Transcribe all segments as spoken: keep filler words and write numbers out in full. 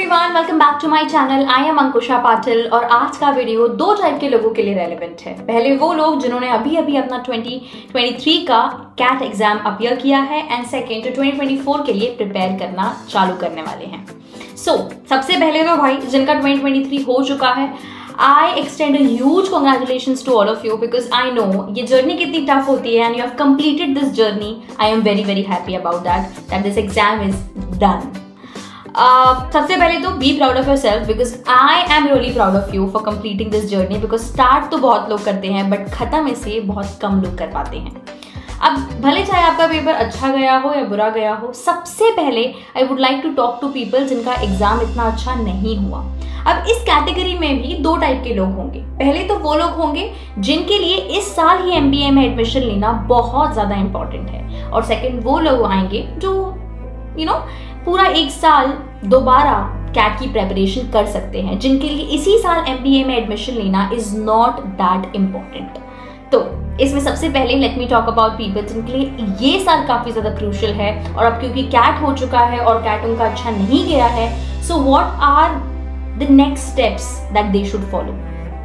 Everyone, welcome back to my channel. I am Ankusha Patil और आज का वीडियो दो टाइप के लोगों के लिए रेलेवेंट है। पहले वो लोग जिन्होंने अभी अभी अपना ट्वेंटी ट्वेंटी थ्री का कैट एग्जाम अपीयर किया है एंड सेकेंड जो ट्वेंटी ट्वेंटी फोर के लिए प्रिपेयर करना चालू करने वाले हैं। सो so, सबसे पहले तो भाई जिनका ट्वेंटी ट्वेंटी थ्री हो चुका है, I extend a huge congratulations to all of you because I know ये जर्नी कितनी टफ होती है and you have completed this journey. I am very very happy about that that this exam is done. Uh, सबसे पहले तो be proud of yourself because I am really proud of you for completing this journey because start तो बहुत लोग करते हैं but खत्म इसे बहुत कम लोग कर पाते हैं। अब भले चाहे आपका पेपर अच्छा गया हो या बुरा गया हो, सबसे पहले I would like to talk to people जिनका एग्जाम इतना अच्छा नहीं हुआ। अब इस कैटेगरी में भी दो टाइप के लोग होंगे। पहले तो वो लोग होंगे जिनके लिए इस साल ही एमबीए में एडमिशन लेना बहुत ज़्यादा इंपॉर्टेंट है, और सेकंड वो लोग आएंगे जो यू नो पूरा एक साल दोबारा कैट की प्रेपरेशन कर सकते हैं, जिनके लिए इसी साल एमबीए में एडमिशन लेना इज नॉट दैट इम्पॉर्टेंट। तो इसमें सबसे पहले let me talk about people जिनके लिए ये साल काफ़ी ज़्यादा क्रूशियल है, और अब क्योंकि कैट हो चुका है और कैट उनका अच्छा नहीं गया है, so what are the next steps that they should follow.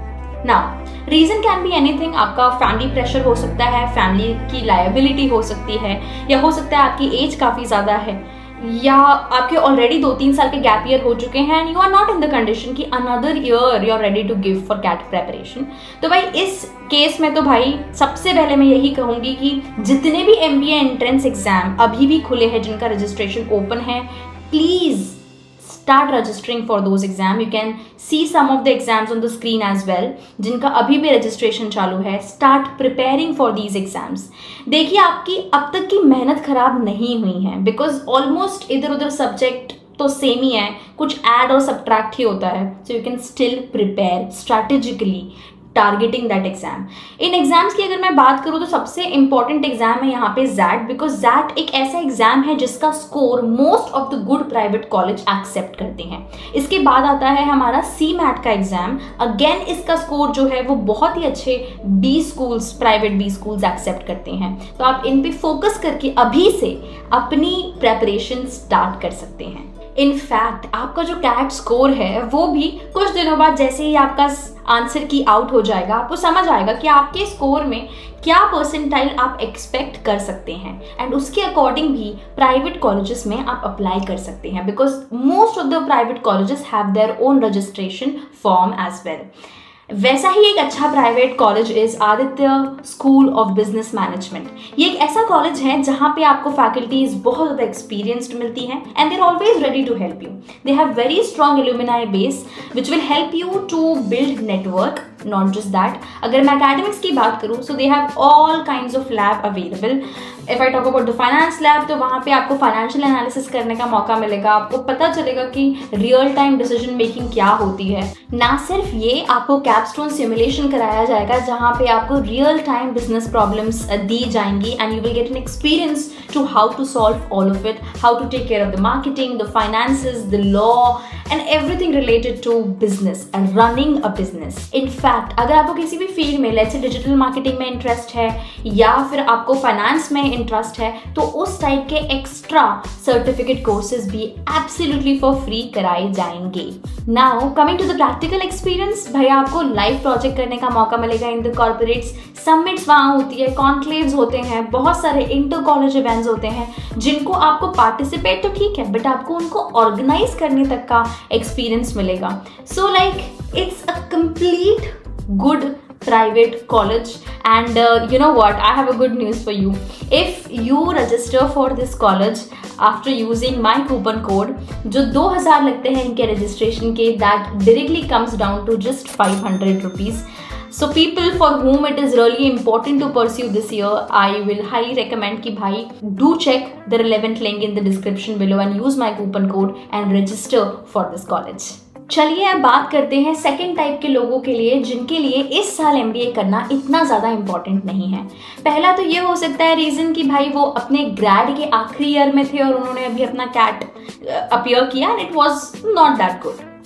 Now reason can be anything. आपका फैमिली प्रेशर हो सकता है, फैमिली की लायबिलिटी हो सकती है, या हो सकता है आपकी एज काफ़ी ज़्यादा है, या आपके ऑलरेडी दो तीन साल के गैप ईयर हो चुके हैं and you are not in the condition कि another year you are ready to give for CAT preparation. तो भाई इस केस में तो भाई सबसे पहले मैं यही कहूँगी कि जितने भी एमबीए एंट्रेंस एग्जाम अभी भी खुले हैं, जिनका रजिस्ट्रेशन ओपन है, please start registering for those exam. You can see some of the exams on the screen as well. जिनका अभी भी रजिस्ट्रेशन चालू है, start preparing for these exams. देखिए आपकी अब तक की मेहनत खराब नहीं हुई है बिकॉज ऑलमोस्ट इधर उधर सब्जेक्ट तो सेम ही है, कुछ ऐड और सब्ट्रैक्ट ही होता है। So you can still prepare strategically targeting that exam. इन एग्जाम्स की अगर मैं बात करूँ तो सबसे इंपॉर्टेंट एग्जाम है यहाँ पे जैट, बिकॉज जैट एक ऐसा एग्जाम है जिसका score most of the good private college accept करते हैं। इसके बाद आता है हमारा सी मैट का एग्जाम। अगेन इसका स्कोर जो है वो बहुत ही अच्छे B schools, private B schools accept करते हैं। तो आप इन पे फोकस करके अभी से अपनी प्रेपरेशन स्टार्ट कर सकते हैं। इनफैक्ट आपका जो कैट स्कोर है वो भी कुछ दिनों बाद जैसे ही आपका आंसर की आउट हो जाएगा, आपको समझ आएगा कि आपके स्कोर में क्या परसेंटाइल आप एक्सपेक्ट कर सकते हैं, एंड उसके अकॉर्डिंग भी प्राइवेट कॉलेजेस में आप अप्लाई कर सकते हैं because most of the private colleges have their own registration form as well. वैसा ही एक अच्छा private college is Aditya school of business management. ये एक ऐसा कॉलेज है जहाँ पे आपको फैकल्टीज बहुत ज़्यादा एक्सपीरियंस्ड मिलती हैं and they're always ready to help you. They have very strong alumni base which will help you to build network. Not just that, अगर मैं अकेडमिक्स की बात करूँ so they have all kinds of lab available. If I talk about the finance lab, तो वहाँ पे आपको financial analysis करने का मौका मिलेगा, आपको पता चलेगा कि रियल टाइम डिसीजन मेकिंग क्या होती है। ना सिर्फ ये, आपको कैपस्टोन सिमुलेशन कराया जाएगा जहाँ पे आपको रियल टाइम बिजनेस प्रॉब्लम्स दी जाएंगी and you will get an experience to how to solve all of it, how to take care of the marketing, the finances, the law and everything related to business and running a business. In fact अगर आपको किसी भी field में, let's say digital marketing में interest है या फिर आपको फाइनेंस में इंटरेस्ट है, तो उस टाइप के एक्स्ट्रा सर्टिफिकेट कोर्सेज भी एब्सोल्युटली फॉर फ्री कराए जाएंगे। Now coming to the practical experience, भाई आपको लाइव प्रोजेक्ट करने का मौका मिलेगा इन द कॉर्पोरेट्स। समिट्स वहाँ होती है, कॉन्क्लेव्स होते हैं, बहुत सारे इंटर कॉलेज इवेंट्स होते हैं जिनको आपको पार्टिसिपेट तो ठीक है बट आपको उनको ऑर्गेनाइज करने तक का एक्सपीरियंस मिलेगा। So like it's a complete good private college and uh, you know what, I have a good news for you. If you register for this college after using my coupon code, जो दो हज़ार लगते हैं इनके registration के, that directly comes down to just five hundred rupees. So people for whom it is really important to pursue this year, I will highly recommend कि भाई do check the relevant link in the description below and use my coupon code and register for this college. चलिए अब बात करते हैं second type के लोगों के लिए जिनके लिए इस साल एमबीए करना इतना ज़्यादा इम्पॉर्टेंट नहीं है। पहला तो ये हो सकता है रीज़न कि भाई वो अपने ग्रेड के आखिरी ईयर में थे और उन्होंने अभी अपना कैट अपीयर किया and it was not that good.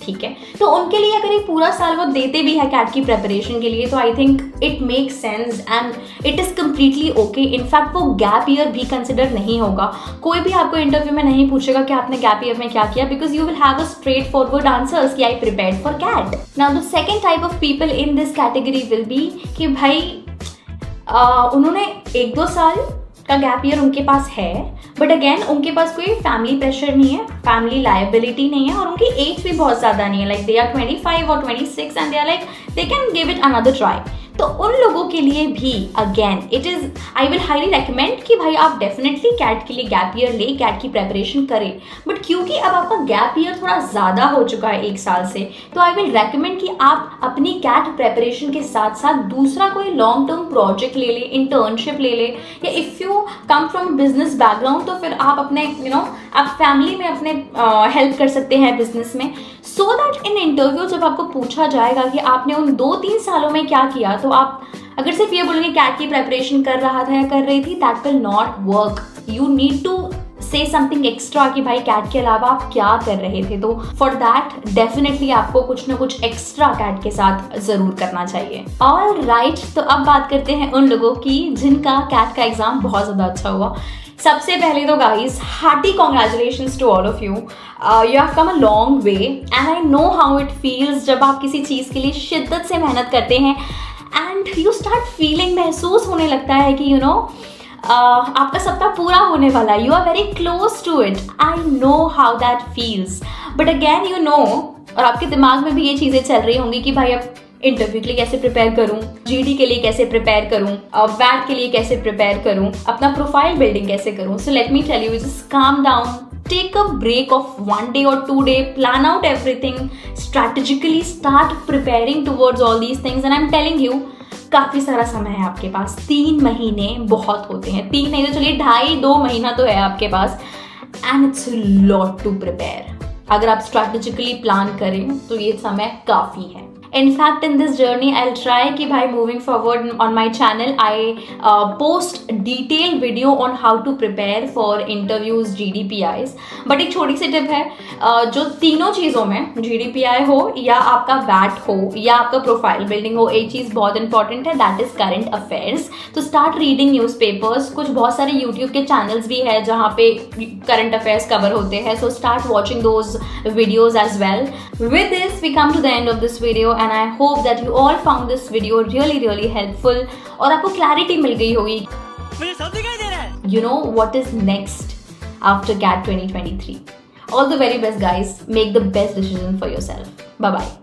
ठीक है। तो उनके लिए अगर ये पूरा साल वो देते भी है कैट की प्रेपरेशन के लिए, तो I think it makes sense and it is completely okay. In fact वो गैप ईयर भी कंसिडर नहीं होगा। कोई भी आपको इंटरव्यू में नहीं पूछेगा कि आपने गैप ईयर में क्या किया, because you will have a straightforward answers that I prepared for CAT. Now the second type of people in this category will be कि भाई uh, उन्होंने एक दो साल का गैप ईयर उनके पास है, बट अगेन उनके पास कोई फैमिली प्रेशर नहीं है, फैमिली लायबिलिटी नहीं है, और उनकी एज भी बहुत ज़्यादा नहीं है, like they are twenty five और twenty six and they are like they can give it another try. तो उन लोगों के लिए भी again it is I will highly recommend कि भाई आप डेफिनेटली कैट के लिए गैप ईयर ले, कैट की प्रेपरेशन करें। बट क्योंकि अब आपका गैप ईयर थोड़ा ज़्यादा हो चुका है एक साल से, तो आई विल रेकमेंड कि आप अपनी कैट प्रेपरेशन के साथ साथ दूसरा कोई लॉन्ग टर्म प्रोजेक्ट ले ले, इंटर्नशिप ले ले, या if you come from business background तो फिर आप अपने यू नो आप फैमिली में अपने हेल्प uh, कर सकते हैं बिजनेस में, सो दैट इन इंटरव्यू जब आपको पूछा जाएगा कि आपने उन दो तीन सालों में क्या किया, तो आप अगर सिर्फ ये बोलेंगे कैट की प्रेपरेशन कर रहा था या कर रही थी, that will not work. You need to say something extra कि भाई कैट के अलावा आप क्या कर रहे थे। तो फॉर दैट डेफिनेटली आपको कुछ ना कुछ एक्स्ट्रा कैट के साथ जरूर करना चाहिए। ऑल राइट, तो अब बात करते हैं उन लोगों की जिनका कैट का एग्जाम बहुत ज़्यादा अच्छा हुआ। सबसे पहले तो guys hearty congratulations to all of you, you have come a long way and I know how it feels जब आप किसी चीज़ के लिए शिद्दत से मेहनत करते हैं एंड यू स्टार्ट फीलिंग, महसूस होने लगता है कि you you know know, Uh, आपका सपना पूरा होने वाला है, you are very close to it, I know how that feels. But again you know, और आपके दिमाग में भी ये चीज़ें चल रही होंगी कि भाई अब इंटरव्यू के लिए कैसे प्रिपेयर करूं, जीडी के लिए कैसे प्रिपेयर करूं, वैट के लिए कैसे प्रिपेयर करूं, अपना प्रोफाइल बिल्डिंग कैसे करूं। So let me tell you, just calm down, take a break of one day or two day, plan out everything strategically, start preparing towards all these things, and I'm telling you काफी सारा समय है आपके पास। तीन महीने बहुत होते हैं, तीन नहीं तो चलिए ढाई दो महीना तो है आपके पास, and it's lot to prepare. अगर आप स्ट्रैटेजिकली प्लान करें तो ये समय काफी है। In fact, in this journey, I'll try कि भाई moving forward on my channel, I uh, post detailed video on how to prepare for interviews, G D P Is. But एक छोटी सी टिप है, uh, जो तीनों चीज़ों में G D P I हो या आपका वैट हो या आपका प्रोफाइल बिल्डिंग हो, एक चीज़ बहुत इंपॉर्टेंट है, दैट इज़ करंट अफेयर्स। तो स्टार्ट रीडिंग न्यूज़पेपर्स, कुछ बहुत सारे यूट्यूब के चैनल्स भी है जहाँ पे करंट अफेयर्स कवर होते हैं, so start watching those videos as well. With this we come to the end of this video and I hope that you all found this video really really helpful और आपको clarity मिल गई होगी। मुझे सब दिखाई दे रहा है। You know what is next after C A T twenty twenty-three. All the very best guys. Make the best decision for yourself. Bye bye.